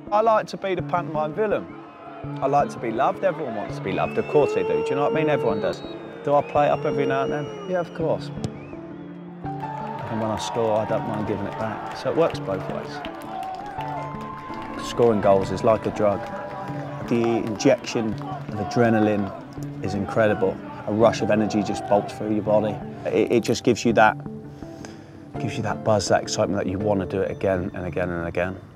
I like to be the pantomime villain. I like to be loved. Everyone wants to be loved. Of course they do. Do you know what I mean? Everyone does. Do I play it up every now and then? Yeah, of course. And when I score, I don't mind giving it back. So it works both ways. Scoring goals is like a drug. The injection of adrenaline is incredible. A rush of energy just bolts through your body. It just gives you that buzz, that excitement that you want to do it again and again and again.